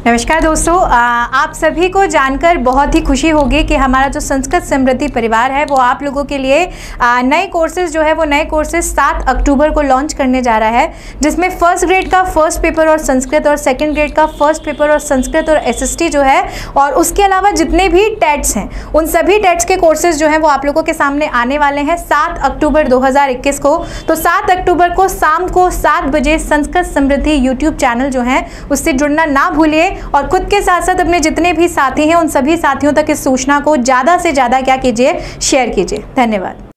नमस्कार दोस्तों, आप सभी को जानकर बहुत ही खुशी होगी कि हमारा जो संस्कृत समृद्धि परिवार है वो आप लोगों के लिए नए कोर्सेज जो है वो नए कोर्सेज 7 अक्टूबर को लॉन्च करने जा रहा है, जिसमें फर्स्ट ग्रेड का फर्स्ट पेपर और संस्कृत और सेकंड ग्रेड का फर्स्ट पेपर और संस्कृत और एसएसटी जो है, और उसके अलावा जितने भी टेट्स हैं उन सभी टेट्स के कोर्सेज जो हैं वो आप लोगों के सामने आने वाले हैं 7 अक्टूबर 2021 को। तो 7 अक्टूबर को शाम को 7 बजे संस्कृत समृद्धि यूट्यूब चैनल जो है उससे जुड़ना ना भूलिए, और खुद के साथ साथ अपने जितने भी साथी हैं उन सभी साथियों तक इस सूचना को ज़्यादा से ज़्यादा क्या कीजिए, शेयर कीजिए। धन्यवाद।